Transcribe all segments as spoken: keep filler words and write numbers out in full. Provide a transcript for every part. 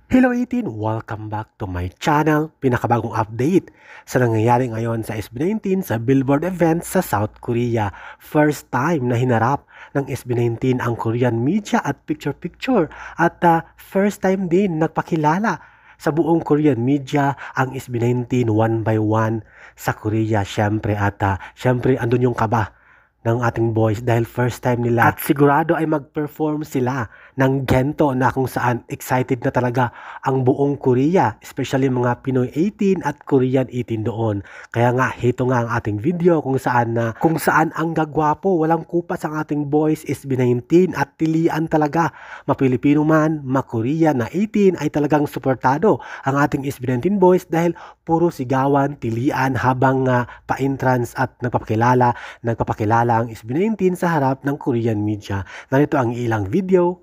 Hello eighteen! Welcome back to my channel. Pinakabagong update sa nangyayari ngayon sa S B nineteen sa Billboard event sa South Korea. First time na hinarap ng S B nineteen ang Korean media at picture-picture at uh, first time din nagpakilala sa buong Korean media ang S B nineteen one by one sa Korea. Syempre at uh, syempre andun yung kaba ng ating boys dahil first time nila at sigurado ay mag-perform sila ng gento na kung saan excited na talaga ang buong Korea, especially mga Pinoy eighteen at Korean eighteen doon. Kaya nga ito nga ang ating video kung saan na kung saan ang gagwapo, walang kupas ang ating boys S B nineteen at tilian talaga. Ma-Pilipino man, ma-Korea na eighteen ay talagang suportado ang ating S B nineteen boys dahil puro sigawan, tilian habang uh, pa-entrance at nagpapakilala, nagpapakilala ang S B nineteen sa harap ng Korean media. Narito ang ilang video.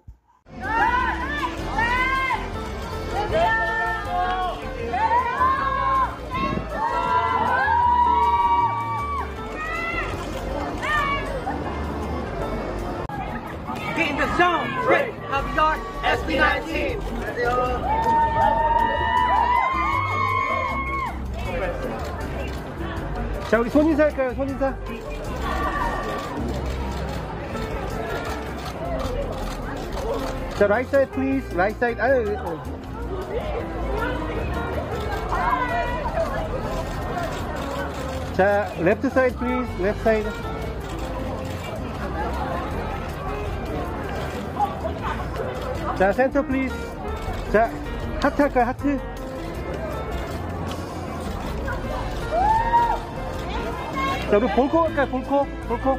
Get in the zone, Rick, New York, S B nineteen. 자, 우리 손인사 할까요? 손인사. 자, right side please. Right side. 아유. 자, left side please. Left side. 자, center please. 자, 하트 할까요? 하트. 자, 우리 볼콕 할까요? 볼콕. 볼콕.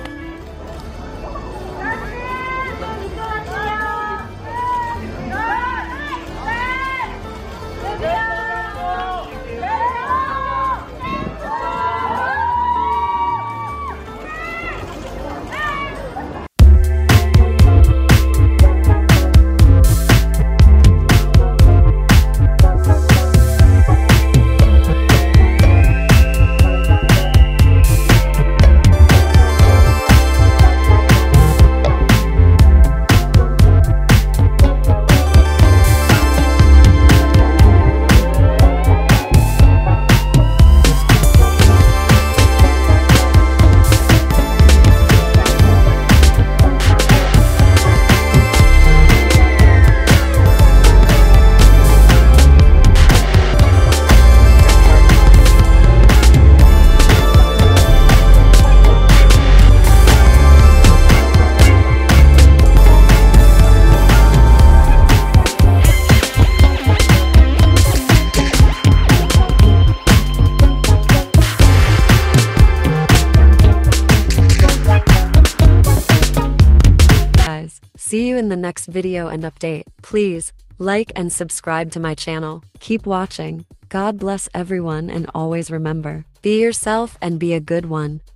See you in the next video and update. Please like and subscribe to my channel. Keep watching. God bless everyone and always remember, be yourself and be a good one.